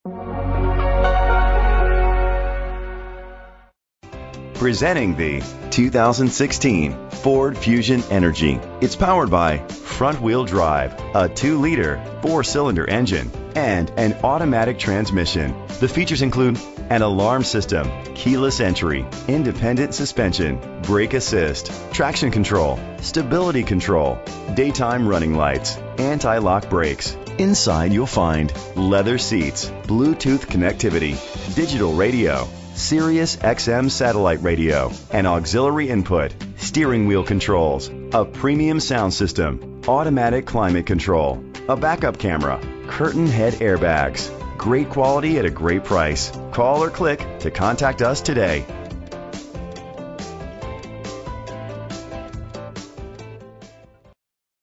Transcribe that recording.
Presenting the 2016 Ford Fusion Energy. It's powered by front-wheel drive, a 2-liter, 4-cylinder engine, and an automatic transmission. The features include an alarm system, keyless entry, independent suspension, brake assist, traction control, stability control, daytime running lights, anti-lock brakes. Inside you'll find leather seats, Bluetooth connectivity, digital radio, Sirius XM satellite radio, and auxiliary input, steering wheel controls, a premium sound system, automatic climate control, a backup camera, curtain head airbags. Great quality at a great price. Call or click to contact us today.